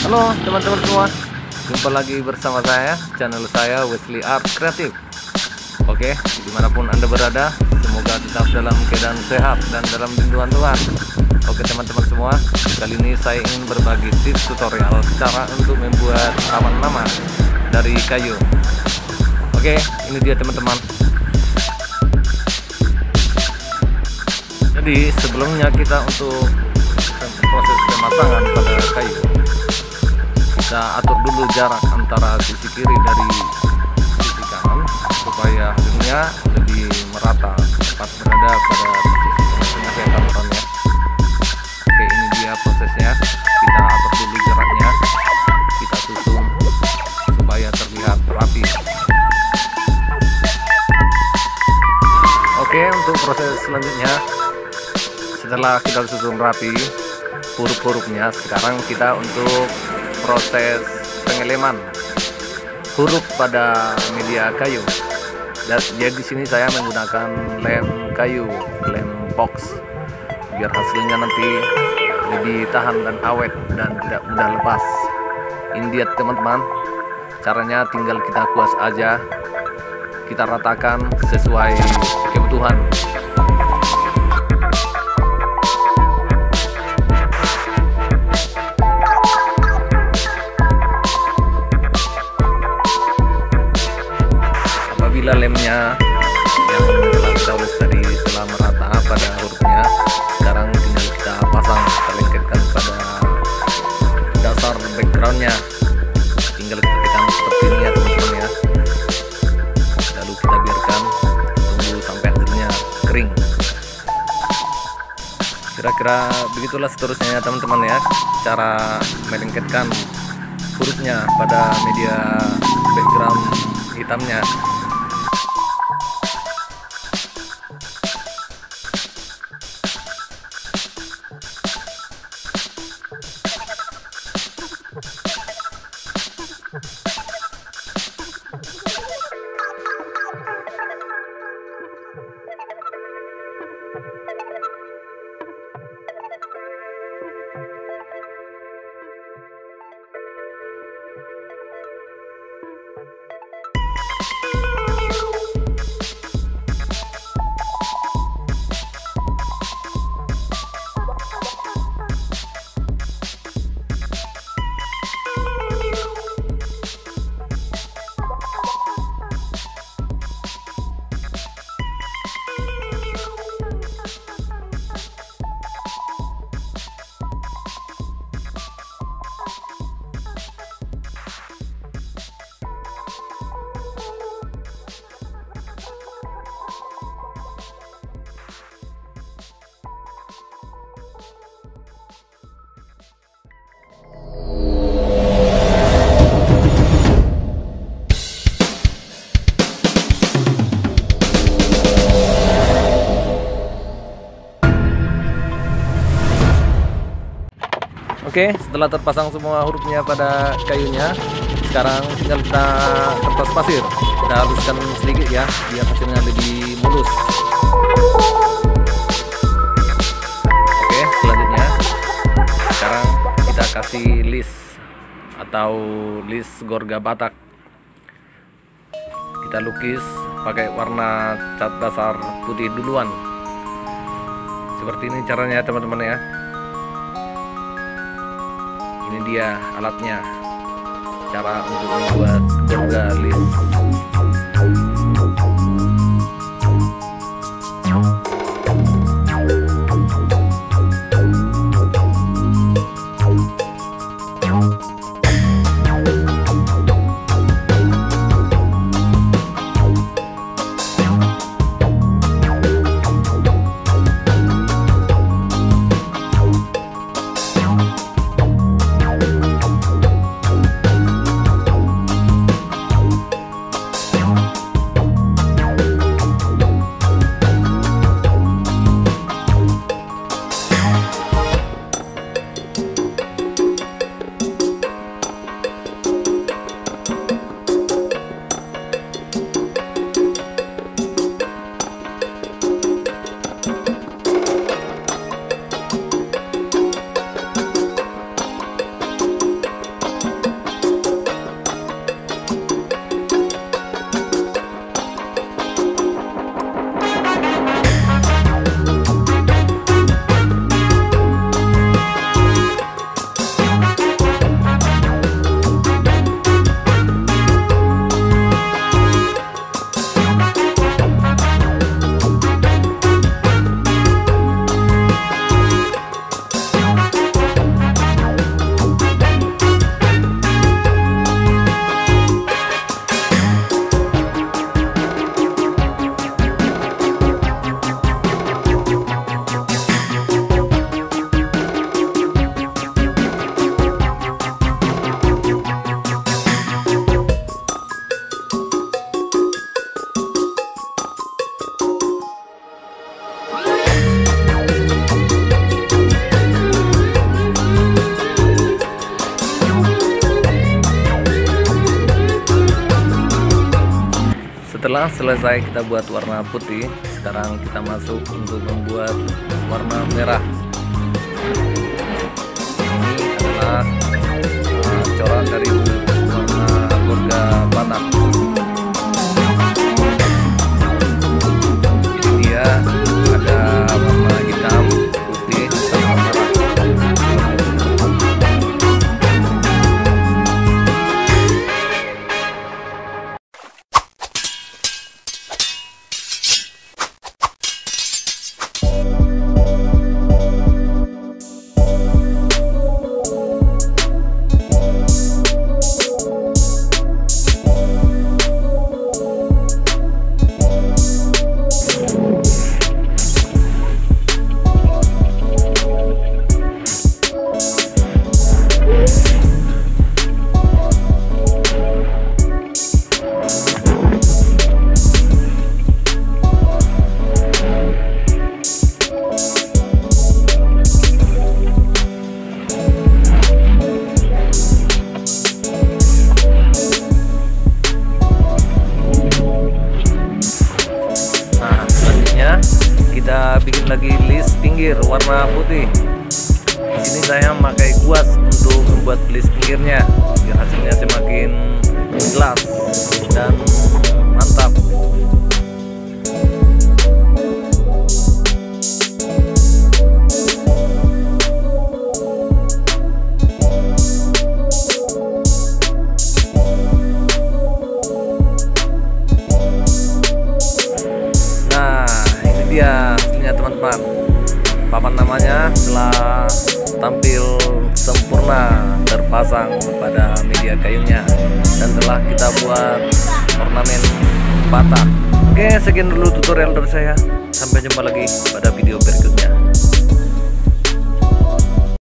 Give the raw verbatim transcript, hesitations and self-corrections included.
Halo teman-teman semua, jumpa lagi bersama saya, channel saya Wesley Art Kreatif. Oke, dimanapun Anda berada, semoga tetap dalam keadaan sehat dan dalam lindungan Tuhan. Oke teman-teman semua, kali ini saya ingin berbagi tips tutorial cara untuk membuat taman nama dari kayu. Oke, ini dia teman-teman. Jadi sebelumnya kita untuk proses pemasangan pada kayu, kita atur dulu jarak antara sisi kiri dari sisi kanan supaya hasilnya lebih merata, tepat berada pada posisi tengah ya teman-teman ya. Oke, ini dia prosesnya. Kita atur dulu jaraknya, kita susun supaya terlihat rapi. Oke, untuk proses selanjutnya, setelah kita susun rapi huruf-hurufnya, sekarang kita untuk proses pengeleman huruf pada media kayu. Dan jadi di sini saya menggunakan lem kayu, lem box, biar hasilnya nanti lebih tahan dan awet dan tidak mudah lepas. Ini dia teman-teman, caranya tinggal kita kuas aja, kita ratakan sesuai kebutuhan. Apabila lemnya yang telah kita ulas tadi telah merata pada hurufnya, sekarang tinggal kita pasang, kita lengketkan pada dasar backgroundnya. Tinggal kita tekan seperti ini ya teman-teman ya. Lalu kita biarkan tunggu sampai hasilnya kering. Kira-kira begitulah seterusnya ya teman-teman ya, cara melengketkan hurufnya pada media background hitamnya. Oke, setelah terpasang semua hurufnya pada kayunya, sekarang tinggal kita kertas pasir, kita haluskan sedikit ya, biar hasilnya lebih mulus. Oke, selanjutnya sekarang kita kasih list atau list Gorga Batak. Kita lukis pakai warna cat dasar putih duluan. Seperti ini caranya teman-teman ya. Ini dia alatnya, cara untuk membuat Gorga list. Setelah selesai kita buat warna putih, sekarang kita masuk untuk membuat warna merah. Ini adalah uh, corak dari warna Gorga Batak. Ini dia ada warna hitam, putih, sama merah. Kita bikin lagi list pinggir warna putih. Di sini saya memakai kuas untuk membuat list pinggirnya biar hasilnya semakin jelas dan mantap. Dia hasilnya teman-teman. Papan namanya telah tampil sempurna terpasang pada media kayunya dan telah kita buat ornamen Batak. Oke, sekian dulu tutorial dari saya. Sampai jumpa lagi pada video berikutnya.